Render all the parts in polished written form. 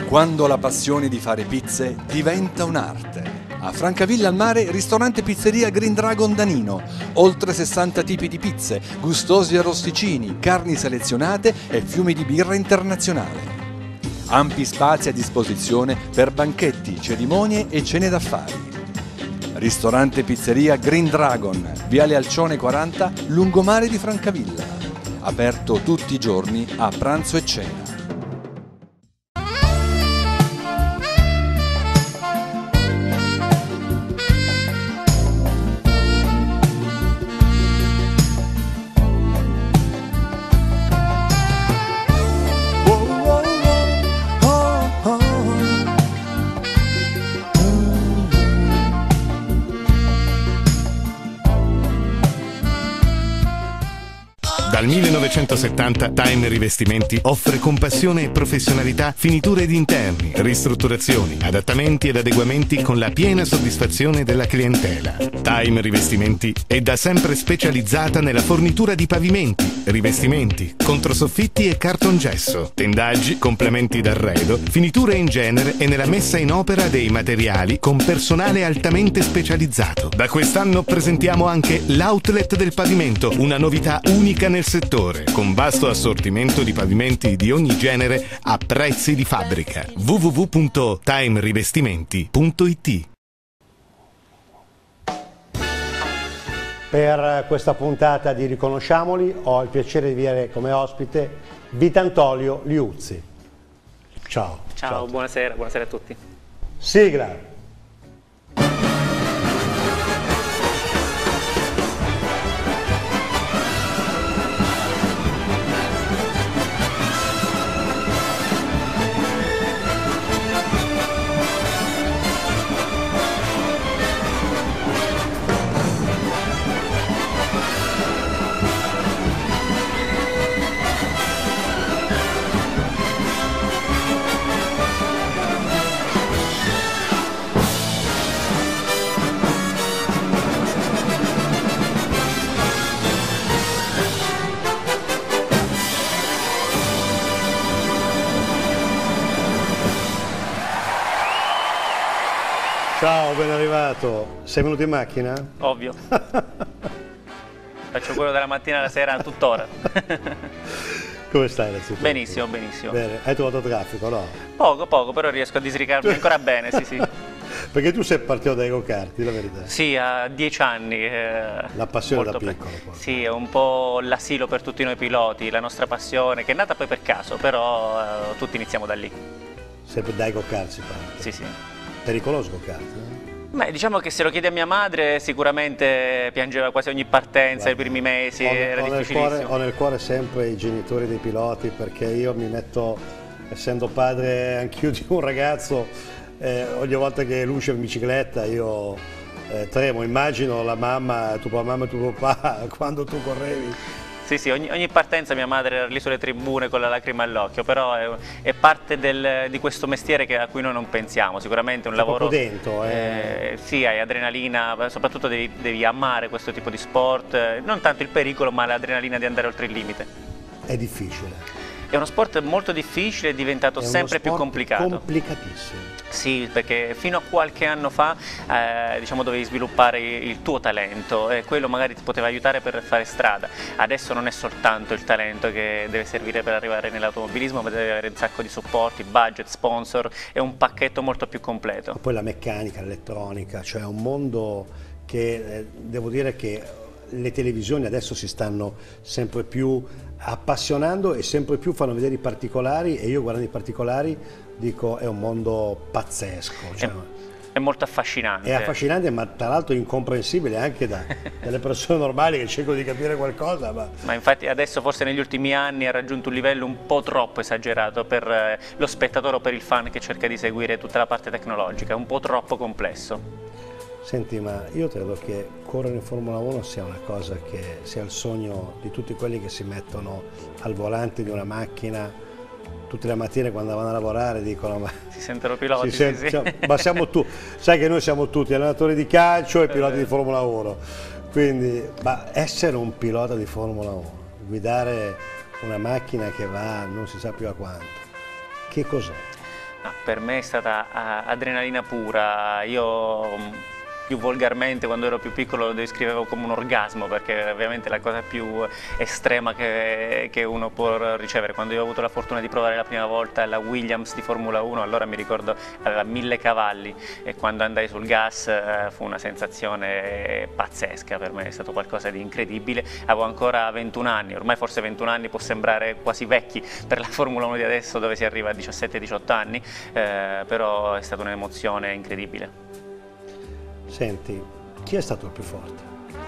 Quando la passione di fare pizze diventa un'arte. A Francavilla al Mare, ristorante pizzeria Green Dragon Danino. Oltre 60 tipi di pizze, gustosi arrosticini, carni selezionate e fiumi di birra internazionale. Ampi spazi a disposizione per banchetti, cerimonie e cene d'affari. Ristorante pizzeria Green Dragon, Viale Alcione 40, lungomare di Francavilla. Aperto tutti i giorni a pranzo e cena. Dal 1970 Time Rivestimenti offre con passione e professionalità finiture di interni, ristrutturazioni, adattamenti ed adeguamenti con la piena soddisfazione della clientela. Time Rivestimenti è da sempre specializzata nella fornitura di pavimenti, rivestimenti, controsoffitti e cartongesso, tendaggi, complementi d'arredo, finiture in genere e nella messa in opera dei materiali con personale altamente specializzato. Da quest'anno presentiamo anche l'outlet del pavimento, una novità unica nel settore, con vasto assortimento di pavimenti di ogni genere a prezzi di fabbrica. www.timerivestimenti.it. Per questa puntata di Riconosciamoli ho il piacere di avere come ospite Vitantolio Liuzzi. Ciao. Ciao, buonasera a tutti. Sigla. Ciao, ben arrivato. Sei venuto in macchina? Ovvio. Faccio quello dalla mattina alla sera tuttora. Come stai innanzitutto? Benissimo, benissimo. Bene. Hai trovato traffico, no? Poco, però riesco a disricarmi ancora bene, sì. Perché tu sei partito dai go-kart, la verità. Sì, a 10 anni. La passione da piccolo. Sì, è un po' l'asilo per tutti noi piloti, la nostra passione, che è nata poi per caso, però tutti iniziamo da lì. Sempre dai go-kart si parte? Sì. Pericoloso go-kart? Beh, diciamo che se lo chiedi a mia madre sicuramente piangeva quasi ogni partenza, i primi mesi, era difficilissimo. Ho nel cuore sempre i genitori dei piloti, perché io mi metto, essendo padre anch'io di un ragazzo, ogni volta che lui usciva in bicicletta io tremo, immagino la mamma, tua mamma e tuo papà quando tu correvi. Sì, ogni partenza mia madre era lì sulle tribune con la lacrima all'occhio, però è parte di questo mestiere a cui noi non pensiamo, sicuramente è un lavoro... dentro, Sì, hai adrenalina, soprattutto devi amare questo tipo di sport, non tanto il pericolo ma l'adrenalina di andare oltre il limite. È difficile. È uno sport molto difficile, è diventato sempre più complicato. Complicatissimo. Sì, perché fino a qualche anno fa diciamo, dovevi sviluppare il tuo talento e quello magari ti poteva aiutare per fare strada. Adesso non è soltanto il talento che deve servire per arrivare nell'automobilismo, ma deve avere un sacco di supporti, budget, sponsor, è un pacchetto molto più completo. E poi la meccanica, l'elettronica, cioè è un mondo che devo dire che le televisioni adesso si stanno sempre più appassionando e sempre più fanno vedere i particolari, e io guardando i particolari dico è un mondo pazzesco. Cioè, è molto affascinante. È affascinante, ma tra l'altro incomprensibile anche dalle persone normali che cercano di capire qualcosa. Ma infatti adesso forse negli ultimi anni ha raggiunto un livello un po' troppo esagerato per lo spettatore o per il fan che cerca di seguire tutta la parte tecnologica, un po' troppo complesso. Senti, ma io credo che correre in Formula 1 sia una cosa che sia il sogno di tutti quelli che si mettono al volante di una macchina tutte le mattine quando vanno a lavorare, dicono ma... Si sentono piloti, sì. Ma siamo tu, sai che noi siamo tutti allenatori di calcio e piloti di Formula 1, quindi ma essere un pilota di Formula 1, guidare una macchina che va non si sa più a quanto, che cos'è? Per me è stata adrenalina pura. Io più volgarmente, quando ero più piccolo, lo descrivevo come un orgasmo, perché ovviamente è la cosa più estrema che uno può ricevere. Quando io ho avuto la fortuna di provare la prima volta la Williams di Formula 1, allora mi ricordo aveva 1000 cavalli, e quando andai sul gas fu una sensazione pazzesca. Per me è stato qualcosa di incredibile. Avevo ancora 21 anni, ormai forse 21 anni può sembrare quasi vecchi per la Formula 1 di adesso, dove si arriva a 17-18 anni, però è stata un'emozione incredibile. Senti, chi è stato il più forte?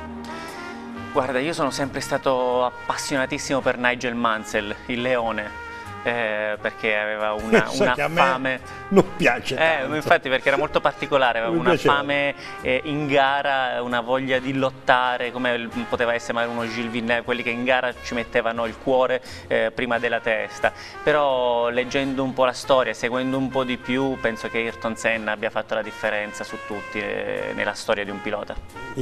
Guarda, io sono sempre stato appassionatissimo per Nigel Mansell, il leone, perché aveva una che a me fame. non piace tanto. Infatti, perché era molto particolare, aveva una fame in gara, una voglia di lottare, come poteva essere magari uno Gilles Villeneuve, quelli che in gara ci mettevano il cuore prima della testa. Però leggendo un po' la storia, seguendo un po' di più, penso che Ayrton Senna abbia fatto la differenza su tutti nella storia di un pilota.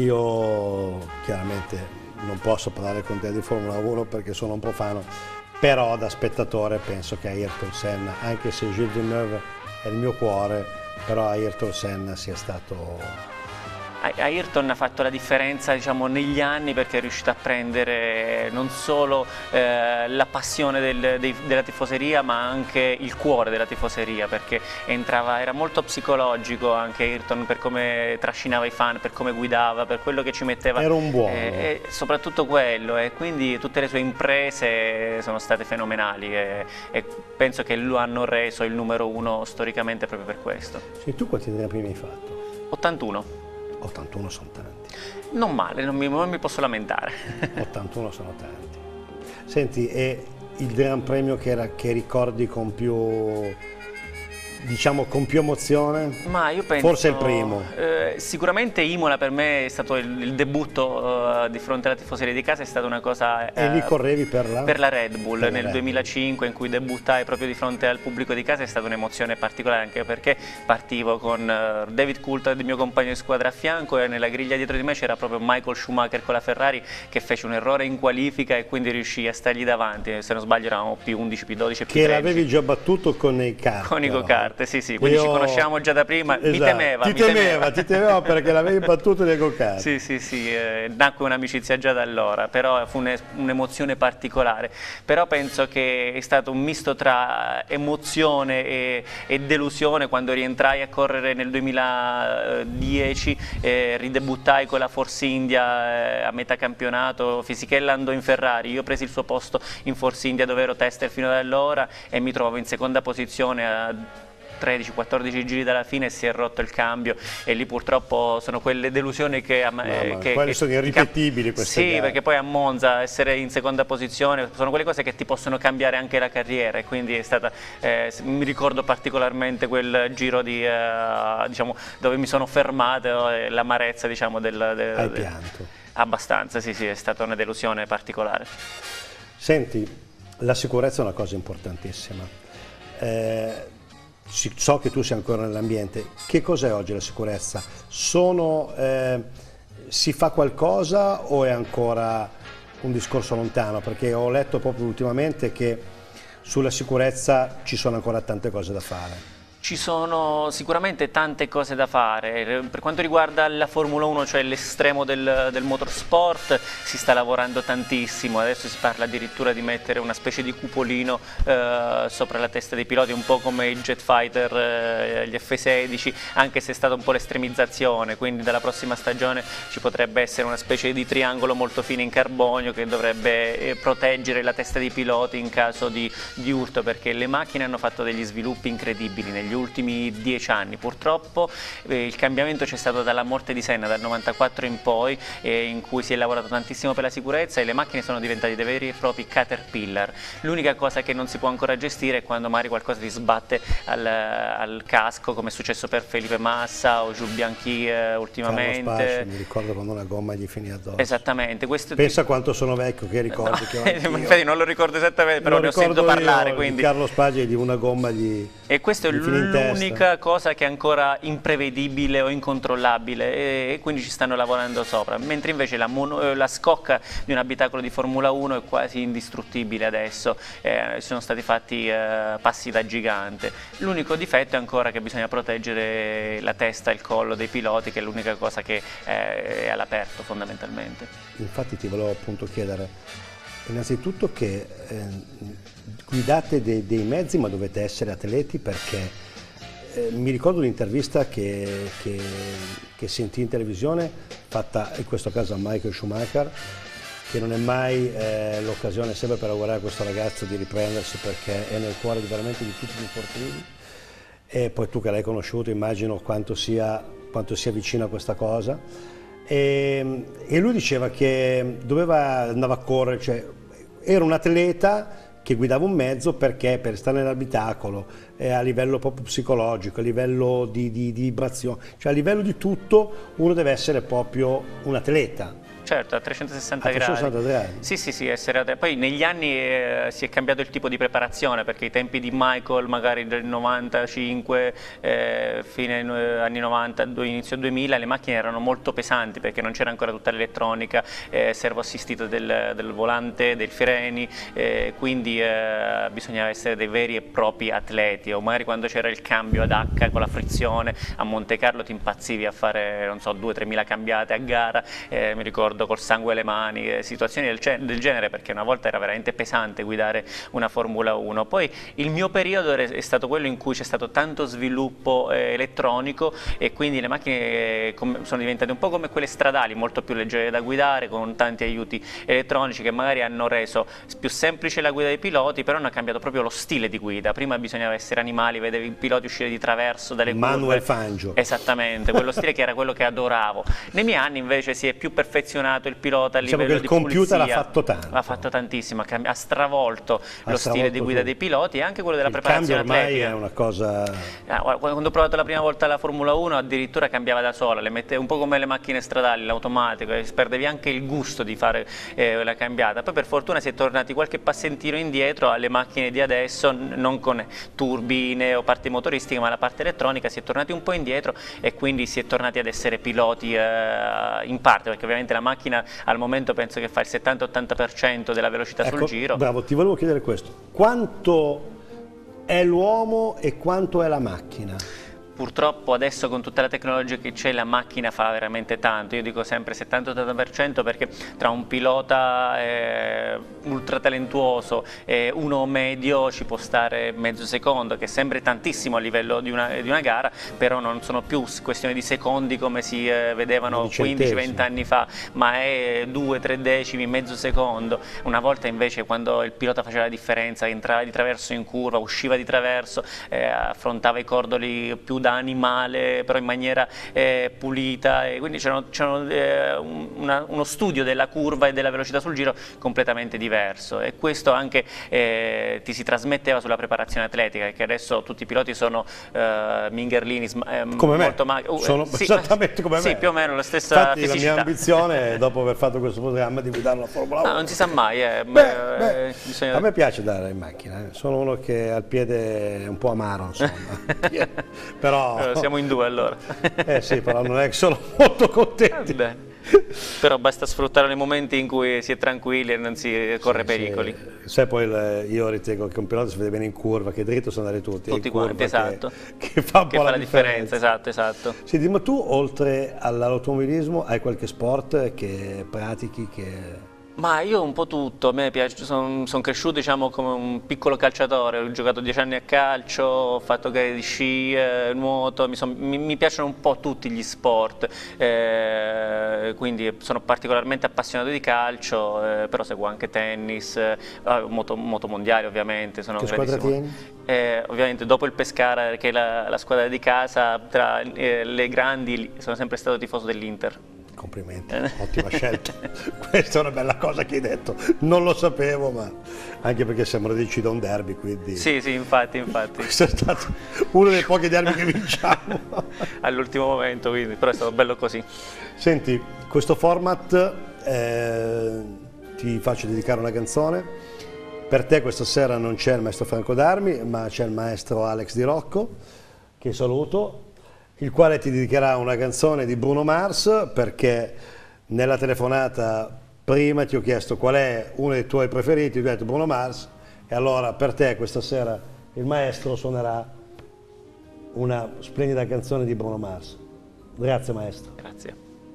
Io chiaramente non posso parlare con te di Formula 1 perché sono un profano, però da spettatore penso che Ayrton Senna, anche se Gilles Villeneuve è il mio cuore, però Ayrton Senna sia stato... Ayrton ha fatto la differenza, diciamo, negli anni, perché è riuscito a prendere non solo la passione della tifoseria, ma anche il cuore della tifoseria, perché era molto psicologico anche Ayrton, per come trascinava i fan, per come guidava, per quello che ci metteva. Era un buono. Soprattutto quello, e quindi tutte le sue imprese sono state fenomenali, e penso che lo hanno reso il numero 1 storicamente proprio per questo. Sì, tu quanti Gran Premi hai fatto? 81. 81 sono tanti. Non male, non mi posso lamentare. 81 sono tanti. Senti, e il Gran Premio che ricordi con più, diciamo, con più emozione? Ma io penso, forse il primo. Sicuramente Imola per me è stato il debutto di fronte alla tifoseria di casa, è stata una cosa... E lì correvi per la Red Bull nel 2005, in cui debuttai proprio di fronte al pubblico di casa. È stata un'emozione particolare, anche perché partivo con David Coulthard, il mio compagno di squadra, a fianco, e nella griglia dietro di me c'era proprio Michael Schumacher con la Ferrari, che fece un errore in qualifica e quindi riuscì a stargli davanti. Se non sbaglio eravamo P11, P12, P13. Che l'avevi già battuto con i kart. Con i go-kart, sì, quindi ci conosciamo già da prima. Esatto. Ti temeva perché l'avevi battuto nei go-kart. Sì, nacque un'amicizia già da allora, però fu un'emozione particolare. Però penso che è stato un misto tra emozione e delusione quando rientrai a correre nel 2010, ridebuttai con la Force India a metà campionato. Fisichella andò in Ferrari, io presi il suo posto in Force India, dove ero tester fino ad allora, e mi trovo in seconda posizione a 13-14 giri dalla fine. Si è rotto il cambio, e lì purtroppo sono quelle delusioni che sono irripetibili queste sì, gare. Perché poi a Monza essere in seconda posizione sono quelle cose che ti possono cambiare anche la carriera, e quindi è stata, mi ricordo particolarmente quel giro diciamo, dove mi sono fermato, e l'amarezza, diciamo, Hai pianto? Abbastanza, sì, è stata una delusione particolare. Senti, la sicurezza è una cosa importantissima. So che tu sei ancora nell'ambiente. Che cos'è oggi la sicurezza? Si fa qualcosa o è ancora un discorso lontano? Perché ho letto proprio ultimamente che sulla sicurezza ci sono ancora tante cose da fare. Ci sono sicuramente tante cose da fare. Per quanto riguarda la Formula 1, cioè l'estremo del motorsport, si sta lavorando tantissimo. Adesso si parla addirittura di mettere una specie di cupolino sopra la testa dei piloti, un po' come i jet fighter, gli F-16, anche se è stata un po' l'estremizzazione. Quindi dalla prossima stagione ci potrebbe essere una specie di triangolo molto fine in carbonio che dovrebbe proteggere la testa dei piloti in caso di urto, perché le macchine hanno fatto degli sviluppi incredibili negli ultimi 10 anni. Purtroppo il cambiamento c'è stato dalla morte di Senna, dal 94 in poi, in cui si è lavorato tantissimo per la sicurezza, e le macchine sono diventate dei veri e propri caterpillar. L'unica cosa che non si può ancora gestire è quando magari qualcosa ti sbatte al casco, come è successo per Felipe Massa o Jules Bianchi ultimamente. Carlo Spasci, mi ricordo quando una gomma gli finì addosso. Esattamente. Pensa quanto sono vecchio, che ricordi. Infatti non lo ricordo esattamente, però ne ho sentito parlare. Quindi Carlo Spaggi di una gomma gli E questa è l'unica cosa che è ancora imprevedibile o incontrollabile, e quindi ci stanno lavorando sopra, mentre invece la scocca di un abitacolo di Formula 1 è quasi indistruttibile adesso, sono stati fatti passi da gigante. L'unico difetto è ancora che bisogna proteggere la testa e il collo dei piloti, che è l'unica cosa che è all'aperto fondamentalmente. Infatti ti volevo appunto chiedere, innanzitutto che guidate dei mezzi, ma dovete essere atleti, perché mi ricordo un'intervista che sentii in televisione, fatta in questo caso a Michael Schumacher, che non è mai l'occasione sempre per augurare a questo ragazzo di riprendersi, perché è nel cuore veramente di tutti gli sportivi, e poi tu che l'hai conosciuto immagino quanto sia vicino a questa cosa, e lui diceva che andava a correre, cioè era un atleta che guidava un mezzo perché per stare nell'abitacolo, a livello proprio psicologico, a livello di vibrazione, cioè a livello di tutto uno deve essere proprio un atleta. Certo, a 360 gradi. Sì, essere. Poi negli anni si è cambiato il tipo di preparazione, perché i tempi di Michael, magari del 95, fine anni 90, inizio 2000, le macchine erano molto pesanti perché non c'era ancora tutta l'elettronica, servo assistito del volante, dei freni, quindi bisognava essere dei veri e propri atleti, o magari quando c'era il cambio ad H con la frizione, a Monte Carlo ti impazzivi a fare, non so, 2-3 mila cambiate a gara, mi ricordo col sangue alle mani, situazioni del genere, perché una volta era veramente pesante guidare una Formula 1. Poi il mio periodo è stato quello in cui c'è stato tanto sviluppo elettronico, e quindi le macchine sono diventate un po' come quelle stradali, molto più leggere da guidare, con tanti aiuti elettronici che magari hanno reso più semplice la guida dei piloti, però hanno cambiato proprio lo stile di guida. Prima bisognava essere animali, vedevi i piloti uscire di traverso dalle curve. Manuel Fangio. Esattamente, quello stile che era quello che adoravo. Nei miei anni invece si è più perfezionato il pilota a livello di pulizia. Diciamo che il computer ha fatto tanto. Ha fatto tantissimo, ha stravolto lo stile di guida dei piloti e anche quello della preparazione atletica. Ormai è una cosa... Quando ho provato la prima volta la Formula 1 addirittura cambiava da sola, un po' come le macchine stradali, l'automatico, e perdevi anche il gusto di fare la cambiata. Poi per fortuna si è tornati qualche passentino indietro alle macchine di adesso, non con turbine o parti motoristiche, ma la parte elettronica si è tornati un po' indietro, e quindi si è tornati ad essere piloti in parte, perché ovviamente la macchina al momento penso che fa il 70-80% della velocità sul giro. Bravo, ti volevo chiedere questo: quanto è l'uomo e quanto è la macchina? Purtroppo adesso con tutta la tecnologia che c'è la macchina fa veramente tanto, io dico sempre 70-80%, perché tra un pilota ultra talentuoso e uno medio ci può stare mezzo secondo, che sembra tantissimo a livello di una gara, però non sono più questioni di secondi come si vedevano 15-20 anni fa, ma è 2-3 decimi, mezzo secondo. Una volta invece, quando il pilota faceva la differenza, entrava di traverso in curva, usciva di traverso, affrontava i cordoli più da animale, però in maniera pulita, e quindi c'era uno studio della curva e della velocità sul giro completamente diverso, e questo anche ti si trasmetteva sulla preparazione atletica, perché adesso tutti i piloti sono mingherlini, come molto me, sono sì, esattamente come me. Sì, più o meno la stessa Infatti fisicità. La mia ambizione dopo aver fatto questo programma è di guidare una Formula 1. No, non si sa mai. A me piace andare in macchina, sono uno che al piede è un po' amaro, insomma. Però siamo in due allora. Sì, però non è che sono molto contenti. Però basta sfruttare nei momenti in cui si è tranquilli e non si corre pericoli. Sai, poi io ritengo che un pilota si vede bene in curva, che dritto sono andare tutti quanti, esatto, che fa un po' la differenza. Esatto. Senti, ma tu oltre all'automobilismo hai qualche sport che pratichi che... Ma io un po' tutto, a me piace, sono cresciuto diciamo come un piccolo calciatore, ho giocato 10 anni a calcio, ho fatto gare di sci, nuoto, mi piacciono un po' tutti gli sport, quindi sono particolarmente appassionato di calcio, però seguo anche tennis, moto mondiale ovviamente. Che squadra tieni? Ovviamente dopo il Pescara, che è la squadra di casa, tra le grandi sono sempre stato tifoso dell'Inter. Complimenti, ottima scelta. Questa è una bella cosa che hai detto, non lo sapevo, ma anche perché siamo reduci da un derby, quindi... Sì, infatti. Questo è stato uno dei pochi derby che vinciamo. All'ultimo momento, quindi, però è stato bello così. Senti, questo format ti faccio dedicare una canzone Per te questa sera non c'è il maestro Franco D'Armi, ma c'è il maestro Alex Di Rocco, che saluto, il quale ti dedicherà una canzone di Bruno Mars, perché nella telefonata prima ti ho chiesto qual è uno dei tuoi preferiti, ti ho detto Bruno Mars, e allora per te questa sera il maestro suonerà una splendida canzone di Bruno Mars. Grazie maestro. Grazie.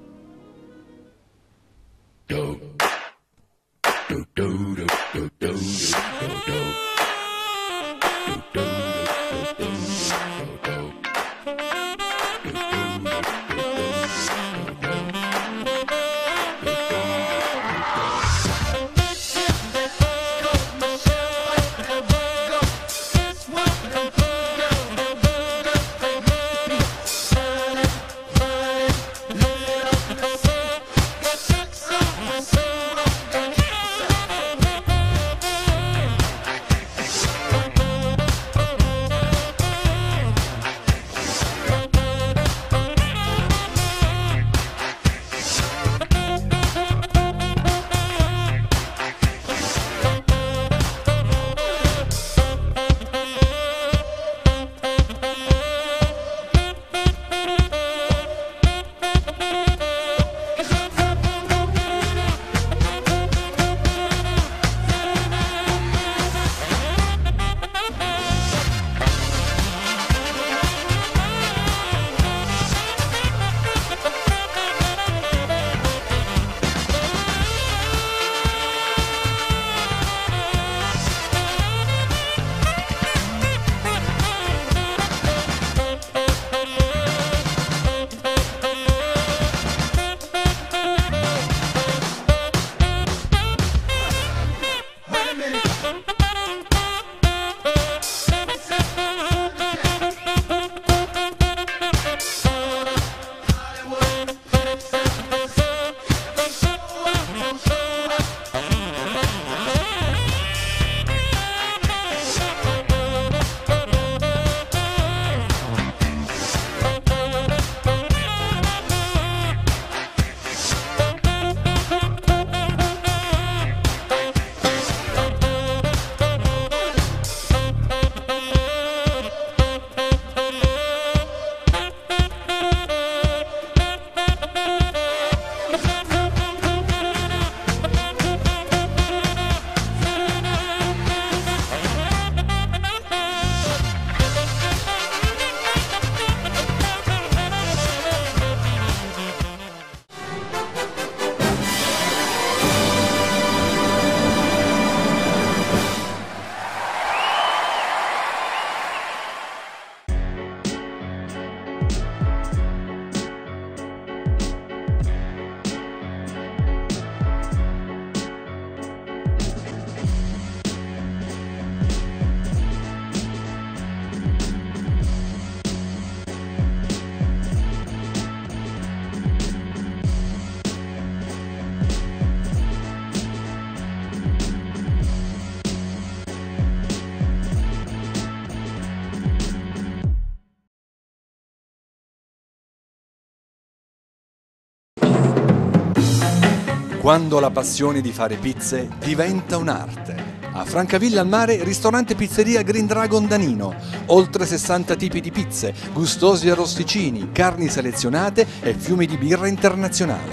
Quando la passione di fare pizze diventa un'arte. A Francavilla al Mare, ristorante pizzeria Green Dragon Danino. Oltre 60 tipi di pizze, gustosi arrosticini, carni selezionate e fiumi di birra internazionale.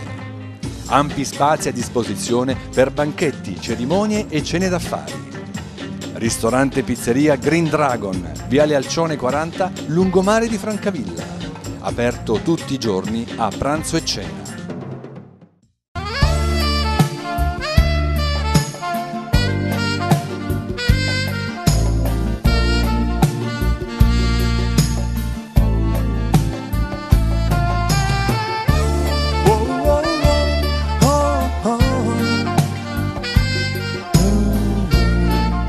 Ampi spazi a disposizione per banchetti, cerimonie e cene d'affari. Ristorante pizzeria Green Dragon, Viale Alcione 40, lungomare di Francavilla. Aperto tutti i giorni a pranzo e cena.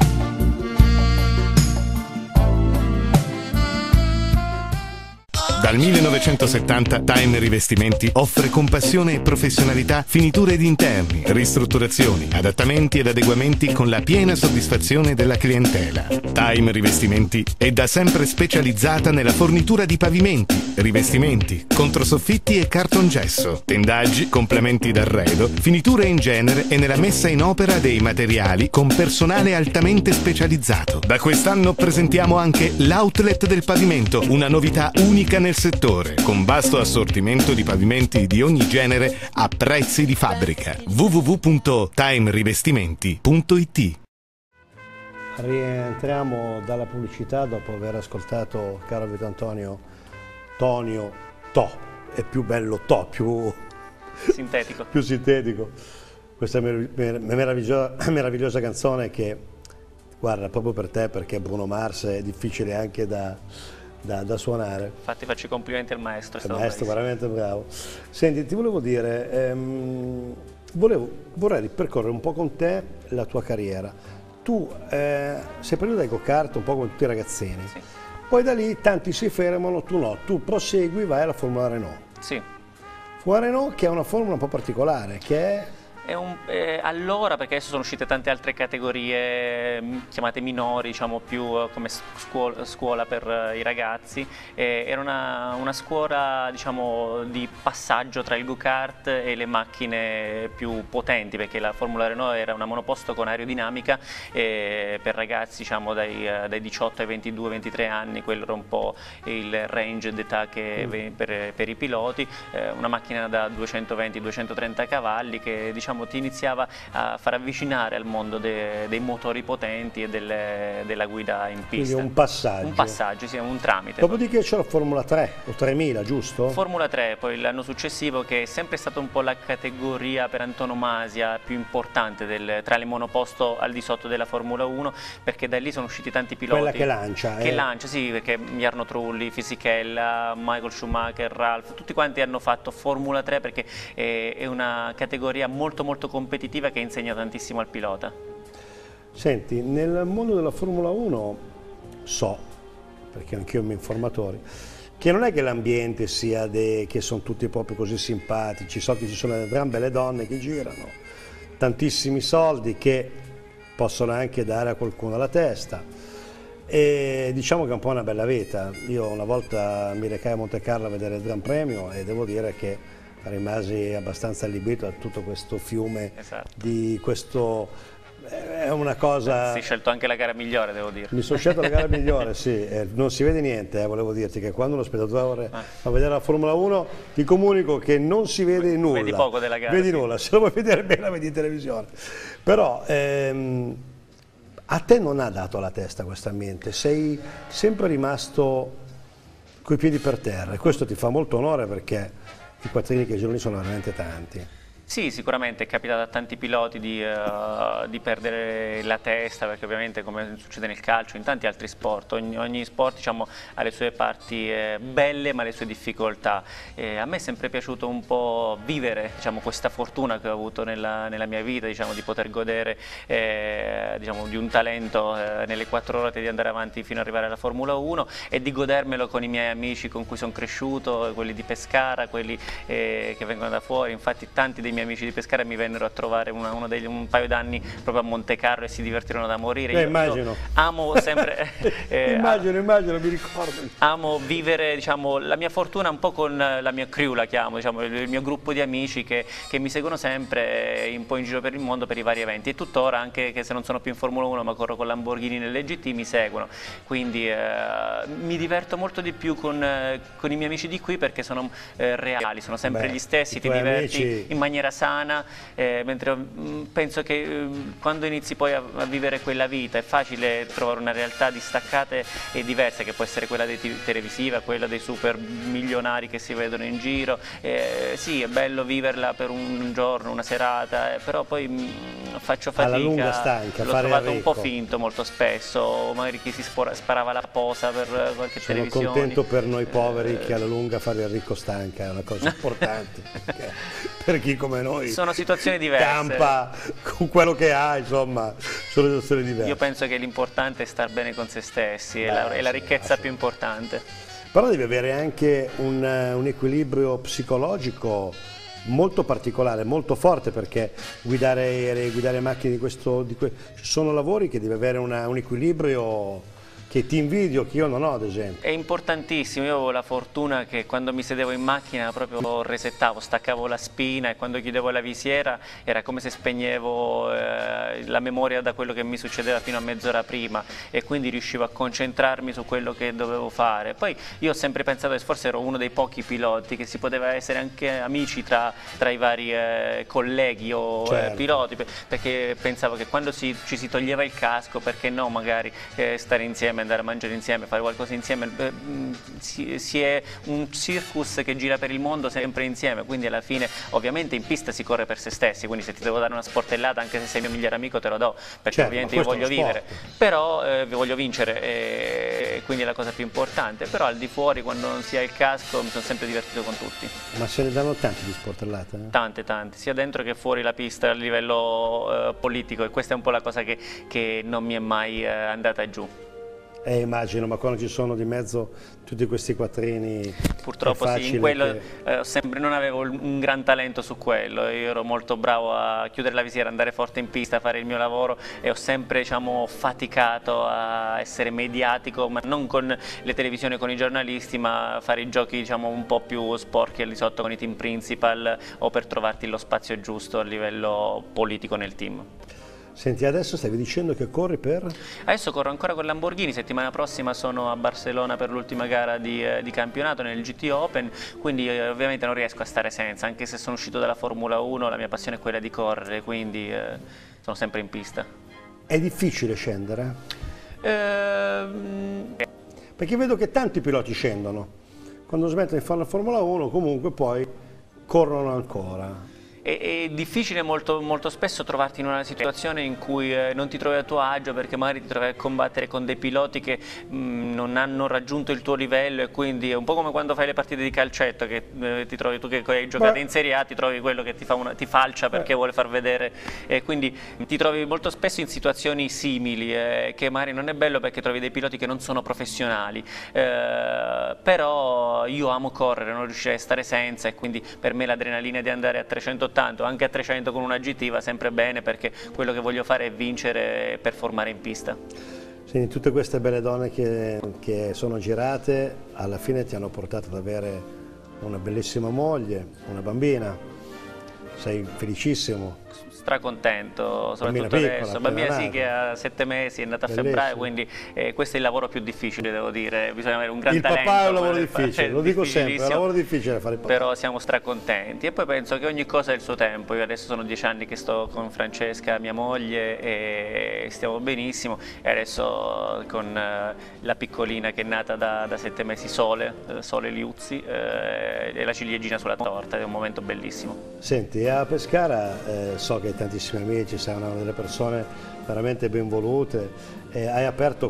Dal Dal 1970 Time Rivestimenti offre con passione e professionalità finiture ed interni, ristrutturazioni, adattamenti ed adeguamenti con la piena soddisfazione della clientela. Time Rivestimenti è da sempre specializzata nella fornitura di pavimenti, rivestimenti, controsoffitti e cartongesso, tendaggi, complementi d'arredo, finiture in genere e nella messa in opera dei materiali con personale altamente specializzato. Da quest'anno presentiamo anche l'outlet del pavimento, una novità unica nel settore, con vasto assortimento di pavimenti di ogni genere a prezzi di fabbrica. www.timerivestimenti.it. Rientriamo dalla pubblicità dopo aver ascoltato, caro Vito Antonio, Tonio To, è più bello To, più sintetico. più sintetico. Questa meravigliosa canzone che, guarda, proprio per te, perché Bruno Mars è difficile anche da suonare. Infatti faccio i complimenti al maestro. Il maestro veramente bravo. Senti, ti volevo dire, vorrei ripercorrere un po' con te la tua carriera. Tu sei partito dai go-kart un po' come tutti i ragazzini, Sì. Poi da lì tanti si fermano, tu no, tu prosegui, vai alla Formula Renault. Sì. Formula Renault che è una formula un po' particolare, che è... Allora, perché adesso sono uscite tante altre categorie chiamate minori, diciamo più come scuola per i ragazzi, era una scuola, diciamo, di passaggio tra il go-kart e le macchine più potenti, perché la Formula Renault era una monoposto con aerodinamica per ragazzi, diciamo, dai 18 ai 22-23 anni, quello era un po' il range d'età per i piloti, una macchina da 220-230 cavalli che, diciamo, ti iniziava a far avvicinare al mondo dei motori potenti e della guida in pista. Quindi un passaggio. Un passaggio, sì, un tramite. Dopodiché c'è la Formula 3 o 3000, giusto? Formula 3, poi l'anno successivo, che è sempre stata un po' la categoria per antonomasia più importante tra le monoposto al di sotto della Formula 1, perché da lì sono usciti tanti piloti. Quella che lancia. Che lancia, sì, perché Jarno Trulli, Fisichella, Michael Schumacher, Ralf, tutti quanti hanno fatto Formula 3 perché è una categoria molto competitiva che insegna tantissimo al pilota. Senti, nel mondo della Formula 1 so, perché anch'io mi informatori, che non è che l'ambiente sia che sono tutti proprio così simpatici, so che ci sono delle gran belle donne che girano, tantissimi soldi che possono anche dare a qualcuno alla testa, e diciamo che è un po' una bella vita. Io una volta mi recai a Monte Carlo a vedere il Gran Premio e devo dire che rimasi abbastanza allibito a tutto questo fiume, esatto, di questo, è una cosa... Si è scelto anche la gara migliore, devo dire. Mi sono scelto la gara migliore, sì, non si vede niente, volevo dirti che quando uno spettatore va a vedere la Formula 1 ti comunico che non si vede nulla. Vedi poco della gara. Vedi sì. nulla, se lo vuoi vedere bene la vedi in televisione. Però a te non ha dato la testa questo ambiente, sei sempre rimasto coi piedi per terra e questo ti fa molto onore perché i quattrini che girano sono veramente tanti. Sì, sicuramente è capitato a tanti piloti di perdere la testa, perché ovviamente, come succede nel calcio, in tanti altri sport, ogni sport, diciamo, ha le sue parti belle ma le sue difficoltà. A me è sempre piaciuto un po' vivere, diciamo, questa fortuna che ho avuto nella mia vita, diciamo, di poter godere diciamo, di un talento nelle 4 ore di andare avanti fino ad arrivare alla Formula 1 e di godermelo con i miei amici con cui sono cresciuto, quelli di Pescara, quelli che vengono da fuori. Infatti tanti dei miei amici di Pescara mi vennero a trovare un paio d'anni proprio a Monte Carlo e si divertirono da morire. Immagino. Amo sempre immagino, mi ricordo. Amo vivere, diciamo, la mia fortuna un po' con la mia crew, la chiamo, diciamo, il mio gruppo di amici che mi seguono sempre un po' in giro per il mondo per i vari eventi, e tuttora, anche che se non sono più in Formula 1 ma corro con Lamborghini nelle GT, mi seguono. Quindi mi diverto molto di più con i miei amici di qui perché sono reali, sono sempre gli stessi, ti diverti amici in maniera sana, mentre penso che quando inizi poi a vivere quella vita è facile trovare una realtà distaccata e diversa, che può essere quella televisiva, quella dei super milionari che si vedono in giro. Sì, è bello viverla per un giorno, una serata, però poi faccio fatica, alla lunga stanca, l'ho trovato un po' finto molto spesso, magari chi si sparava la posa per qualche televisione. Sono contento per noi poveri che alla lunga fare il ricco stanca, è una cosa importante, per chi come noi sono situazioni diverse, campa con quello che ha, insomma, sono situazioni diverse. Io penso che l'importante è star bene con se stessi, è la ricchezza più importante. Però devi avere anche un equilibrio psicologico molto particolare, molto forte, perché guidare aerei, guidare macchine ci sono lavori che devi avere un equilibrio che ti invidio, che io non ho, ad esempio. È importantissimo. Io avevo la fortuna che quando mi sedevo in macchina proprio resettavo, staccavo la spina, e quando chiudevo la visiera era come se spegnevo la memoria da quello che mi succedeva fino a mezz'ora prima, e quindi riuscivo a concentrarmi su quello che dovevo fare. Poi io ho sempre pensato che forse ero uno dei pochi piloti che si poteva essere anche amici tra i vari colleghi o certo. piloti, perché pensavo che quando ci si toglieva il casco, perché no magari stare insieme, andare a mangiare insieme, fare qualcosa insieme, si è un circus che gira per il mondo sempre insieme, quindi alla fine ovviamente in pista si corre per se stessi, quindi se ti devo dare una sportellata anche se sei il mio migliore amico te lo do, perché certo, ovviamente io voglio vivere, però voglio vincere, e quindi è la cosa più importante. Però al di fuori, quando non si ha il casco, mi sono sempre divertito con tutti. Ma se ne danno tanti di sportellate? Tante, sia dentro che fuori la pista a livello politico, e questa è un po' la cosa che non mi è mai andata giù. Immagino, ma quando ci sono di mezzo tutti questi quattrini, purtroppo sì, in quello sempre non avevo un gran talento su quello. Io ero molto bravo a chiudere la visiera, andare forte in pista, fare il mio lavoro, e ho sempre, diciamo, faticato a essere mediatico, ma non con le televisioni, con i giornalisti, ma fare i giochi, diciamo, un po' più sporchi al di sotto con i team principal, o per trovarti lo spazio giusto a livello politico nel team. Senti, adesso stavi dicendo che corri per? Adesso corro ancora con Lamborghini, settimana prossima sono a Barcellona per l'ultima gara di campionato nel GT Open, quindi ovviamente non riesco a stare senza, anche se sono uscito dalla Formula 1, la mia passione è quella di correre, quindi sono sempre in pista. È difficile scendere? Perché vedo che tanti piloti scendono, quando smettono di fare la Formula 1 comunque poi corrono ancora. È difficile molto spesso trovarti in una situazione in cui non ti trovi a tuo agio, perché magari ti trovi a combattere con dei piloti che non hanno raggiunto il tuo livello, e quindi è un po' come quando fai le partite di calcetto, che ti trovi tu che hai giocato in Serie A, ti trovi quello che ti falcia perché vuole far vedere, e quindi ti trovi molto spesso in situazioni simili, che magari non è bello perché trovi dei piloti che non sono professionali, però io amo correre, non riuscirei a stare senza, e quindi per me l'adrenalina di andare a 380, anche a 300 con una GT va sempre bene, perché quello che voglio fare è vincere e performare in pista. Sì, tutte queste belle donne che sono girate alla fine ti hanno portato ad avere una bellissima moglie, una bambina, sei felicissimo. Stracontento, soprattutto piccola, adesso, bambina sì, che ha 7 mesi, è nata a febbraio, quindi questo è il lavoro più difficile, devo dire, bisogna avere un gran talento. Il papà è un lavoro difficile, lo dico sempre, è un lavoro difficile fare il papà. Però siamo stracontenti, e poi penso che ogni cosa ha il suo tempo. Io adesso sono 10 anni che sto con Francesca, mia moglie, e stiamo benissimo, e adesso con la piccolina che è nata da 7 mesi, Sole Liuzzi, e la ciliegina sulla torta, è un momento bellissimo. Senti, a Pescara so che hai tantissimi amici, sei una delle persone veramente ben volute, hai aperto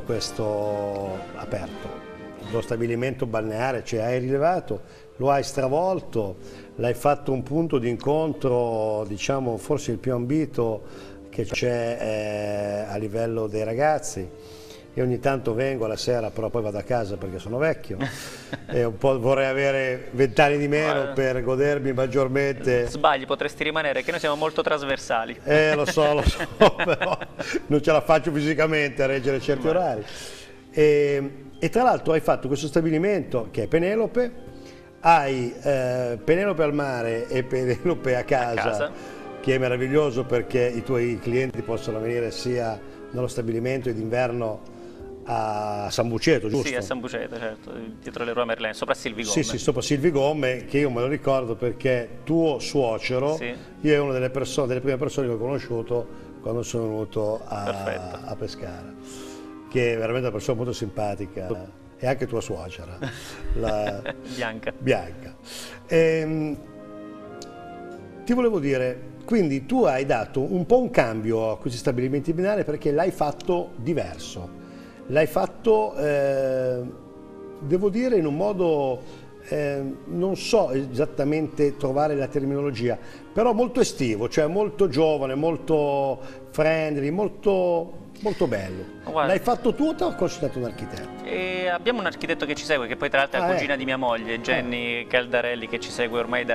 lo stabilimento balneare, cioè hai rilevato, lo hai stravolto, l'hai fatto un punto di incontro, diciamo forse il più ambito che c'è a livello dei ragazzi. Io ogni tanto vengo la sera, però poi vado a casa perché sono vecchio e un po' vorrei avere 20 anni di meno per godermi maggiormente. Sbagli, potresti rimanere, che noi siamo molto trasversali. Lo so, però non ce la faccio fisicamente a reggere certi orari. E tra l'altro hai fatto questo stabilimento che è Penelope, hai Penelope al mare e Penelope a casa, che è meraviglioso perché i tuoi clienti possono venire sia nello stabilimento ed d'inverno a San Buceto, giusto? Sì, a San Buceto, certo, dietro le Rua Merlin, sopra Silvi Gomme. Sì, sopra Silvi Gomme, che io me lo ricordo perché tuo suocero, io è una delle prime persone che ho conosciuto quando sono venuto a Pescara, che è veramente una persona molto simpatica, e anche tua suocera, Bianca. Ti volevo dire, quindi tu hai dato un po' un cambio a questi stabilimenti balneari perché l'hai fatto diverso. L'hai fatto, devo dire, in un modo, non so esattamente trovare la terminologia, però molto estivo, cioè molto giovane, molto friendly, molto Molto bello. Guarda, l'hai fatto tu o hai consultato un architetto? Abbiamo un architetto che ci segue, che poi tra l'altro è la cugina di mia moglie, Jenny Caldarelli, che ci segue ormai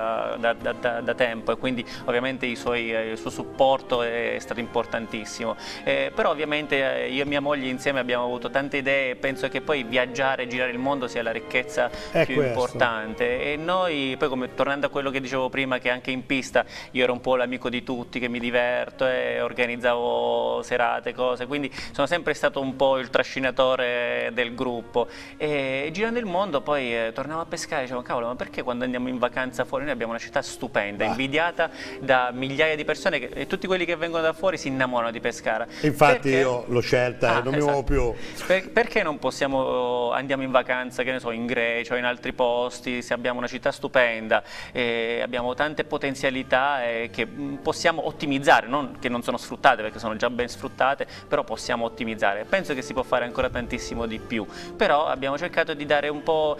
da tempo, e quindi ovviamente il suo supporto è stato importantissimo. Però ovviamente io e mia moglie insieme abbiamo avuto tante idee, e penso che poi viaggiare e girare il mondo sia la ricchezza più importante. E noi poi, tornando a quello che dicevo prima, che anche in pista io ero un po' l'amico di tutti, che mi diverto e organizzavo serate, cose, quindi sono sempre stato un po' il trascinatore del gruppo, e girando il mondo poi tornavo a pescare e dicevo: cavolo, ma perché quando andiamo in vacanza fuori noi abbiamo una città stupenda, invidiata da migliaia di persone, e tutti quelli che vengono da fuori si innamorano di Pescara. Infatti io l'ho scelta e non mi muovo più. Perché non andiamo in vacanza, che ne so, in Grecia o in altri posti, se abbiamo una città stupenda, abbiamo tante potenzialità che possiamo ottimizzare, non che non sono sfruttate, perché sono già ben sfruttate, però possiamo ottimizzare. Penso che si può fare ancora tantissimo di più, però abbiamo cercato di dare un po'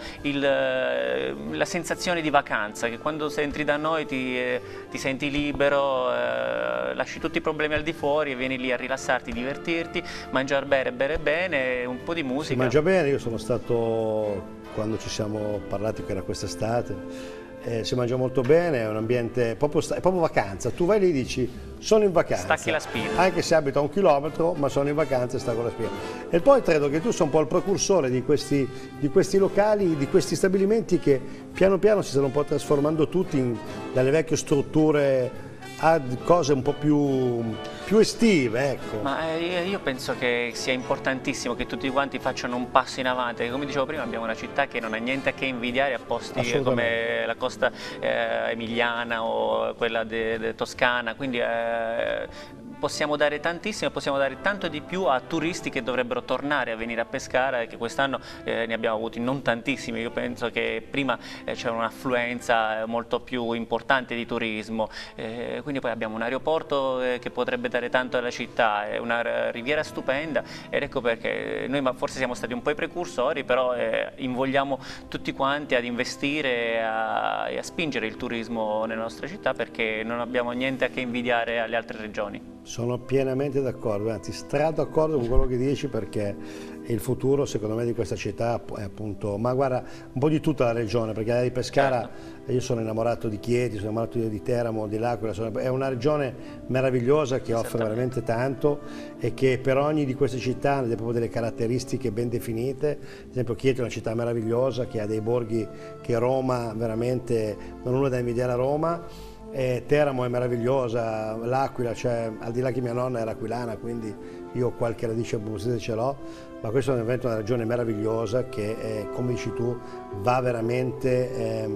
la sensazione di vacanza, che quando entri da noi ti senti libero, lasci tutti i problemi al di fuori e vieni lì a rilassarti, divertirti, mangiare, bere bene, un po' di musica. Si mangia bene, io sono stato, quando ci siamo parlati, che era quest'estate, si mangia molto bene, è un ambiente è proprio vacanza. Tu vai lì e dici: sono in vacanza, stacchi la spina, anche se abito a 1 chilometro, ma sono in vacanza e stacco la spina. E poi credo che tu sia un po' il precursore di questi locali, di questi stabilimenti che piano piano si stanno un po' trasformando tutti dalle vecchie strutture a cose un po' più estive, ecco. Ma io penso che sia importantissimo che tutti quanti facciano un passo in avanti. Come dicevo prima, abbiamo una città che non ha niente a che invidiare a posti come la costa emiliana o quella toscana, quindi possiamo dare tantissimo, possiamo dare tanto di più a turisti che dovrebbero tornare a venire a Pescara, e che quest'anno ne abbiamo avuti non tantissimi. Io penso che prima c'era un'affluenza molto più importante di turismo, quindi poi abbiamo un aeroporto che potrebbe dare tanto alla città, è una riviera stupenda, ed ecco perché noi forse siamo stati un po' i precursori, però invogliamo tutti quanti ad investire e a spingere il turismo nella nostra città, perché non abbiamo niente a che invidiare alle altre regioni. Sono pienamente d'accordo, anzi d'accordo con quello che dici, perché il futuro secondo me di questa città è appunto, ma guarda, un po' di tutta la regione, perché di Pescara, io sono innamorato di Chieti, sono innamorato di Teramo, di L'Aquila, è una regione meravigliosa che offre veramente tanto, e che per ogni di queste città ha proprio delle caratteristiche ben definite. Ad esempio Chieti è una città meravigliosa che ha dei borghi che Roma veramente non ha nulla da invidiare a Roma. Teramo è meravigliosa, L'Aquila, cioè al di là che mia nonna era aquilana, quindi io qualche radice abruzzese ce l'ho, ma questa è veramente una regione meravigliosa che, come dici tu, va veramente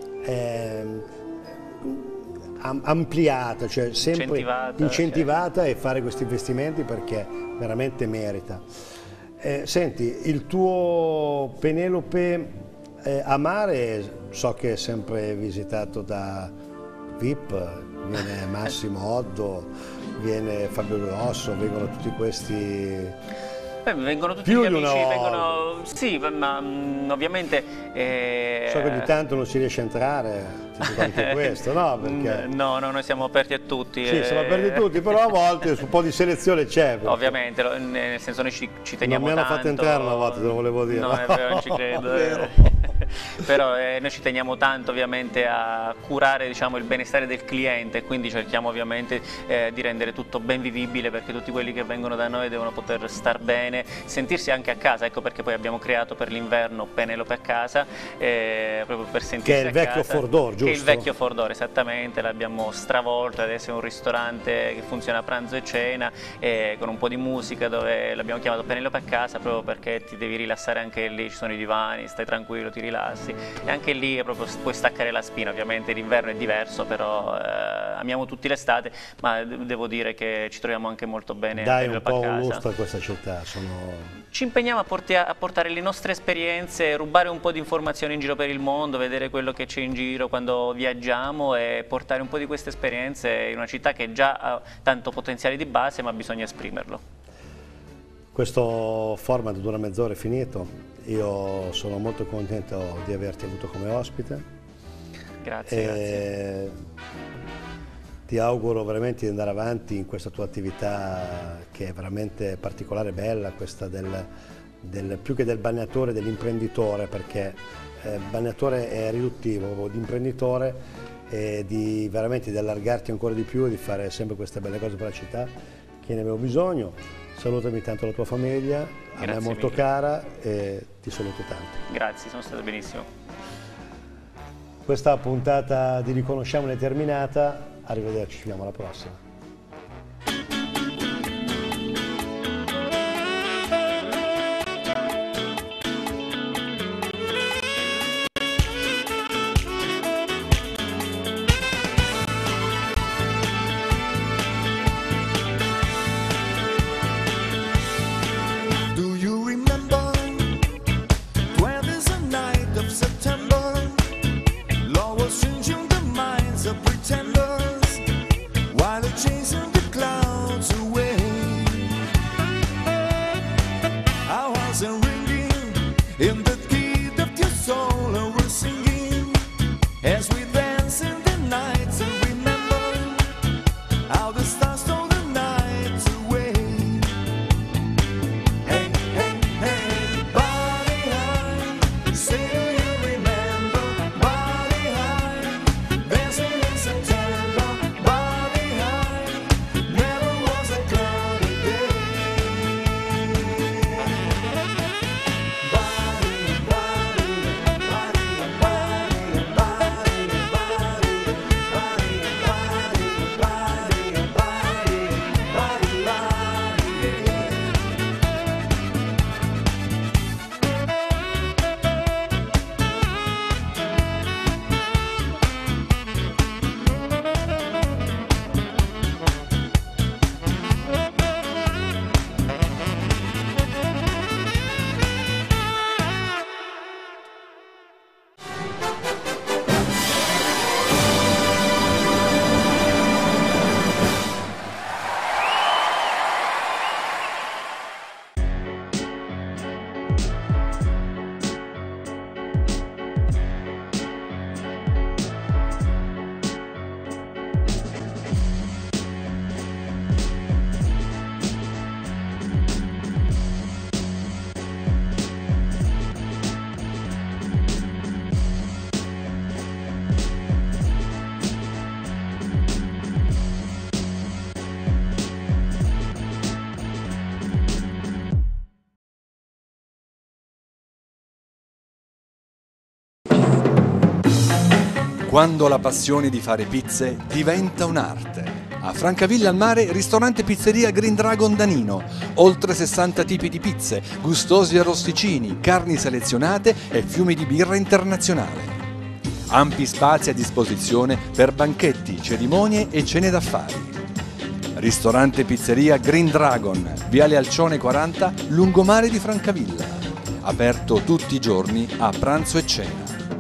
ampliata, cioè sempre incentivata, e fare questi investimenti perché veramente merita. Senti, il tuo Penelope a mare so che è sempre visitato da VIP, viene Massimo Oddo, viene Fabio Grosso, vengono tutti questi... vengono tutti gli amici, sì, ma ovviamente... So che ogni tanto non si riesce a entrare, tipo anche questo, no? Perché... No, noi siamo aperti a tutti. Sì, siamo aperti a tutti, però a volte un po' di selezione c'è. Ovviamente, nel senso noi ci teniamo tanto. Non mi hanno fatto interno una volta, te lo volevo dire. No, è vero, non ci credo. Però noi ci teniamo tanto ovviamente a curare, diciamo, il benestare del cliente, quindi cerchiamo ovviamente di rendere tutto ben vivibile, perché tutti quelli che vengono da noi devono poter star bene, sentirsi anche a casa, ecco perché poi abbiamo creato per l'inverno Penelope a casa, proprio per sentirsi a casa. Che è il vecchio Fordor, giusto? Che è il vecchio Fordor, esattamente, l'abbiamo stravolto, adesso è un ristorante che funziona a pranzo e cena, con un po' di musica, dove l'abbiamo chiamato Penelope a casa proprio perché ti devi rilassare anche lì, ci sono i divani, stai tranquillo, ti rilassi, e anche lì proprio puoi staccare la spina. Ovviamente l'inverno è diverso, però amiamo tutti l'estate, ma devo dire che ci troviamo anche molto bene. Dai un po' un lustro a questa città. Ci impegniamo a portare le nostre esperienze, rubare un po' di informazioni in giro per il mondo, vedere quello che c'è in giro quando viaggiamo, e portare un po' di queste esperienze in una città che già ha tanto potenziale di base, ma bisogna esprimerlo. Questo format dura mezz'ora, è finito. Io sono molto contento di averti avuto come ospite. Grazie. Ti ti auguro veramente di andare avanti in questa tua attività che è veramente particolare e bella, questa più che del bagnatore, dell'imprenditore, perché il bagnatore è riduttivo, l'imprenditore è veramente di allargarti ancora di più e di fare sempre queste belle cose per la città, che ne avevo bisogno. Salutami tanto la tua famiglia, a me è molto cara e ti saluto tanto. Grazie, sono stato benissimo. Questa puntata di Riconosciamoli è terminata, arrivederci, ci vediamo alla prossima. Quando la passione di fare pizze diventa un'arte. A Francavilla al Mare, ristorante pizzeria Green Dragon Danino. Oltre 60 tipi di pizze, gustosi arrosticini, carni selezionate e fiumi di birra internazionale. Ampi spazi a disposizione per banchetti, cerimonie e cene d'affari. Ristorante pizzeria Green Dragon, Viale Alcione 40, lungomare di Francavilla. Aperto tutti i giorni a pranzo e cena.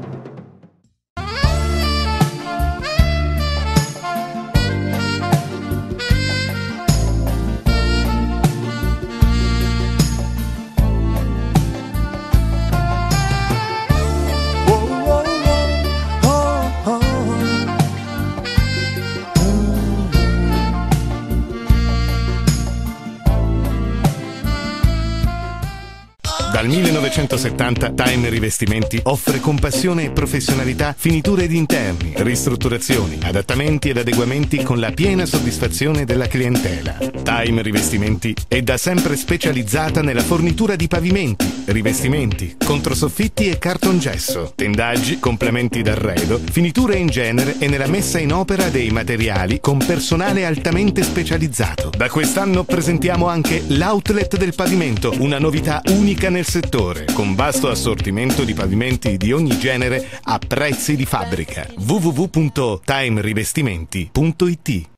Dal 1970 Time Rivestimenti offre con passione e professionalità finiture ed interni, ristrutturazioni, adattamenti ed adeguamenti con la piena soddisfazione della clientela. Time Rivestimenti è da sempre specializzata nella fornitura di pavimenti, rivestimenti, controsoffitti e cartongesso, tendaggi, complementi d'arredo, finiture in genere e nella messa in opera dei materiali con personale altamente specializzato. Da quest'anno presentiamo anche l'outlet del pavimento, una novità unica nel settore, con vasto assortimento di pavimenti di ogni genere a prezzi di fabbrica. www.timerivestimenti.it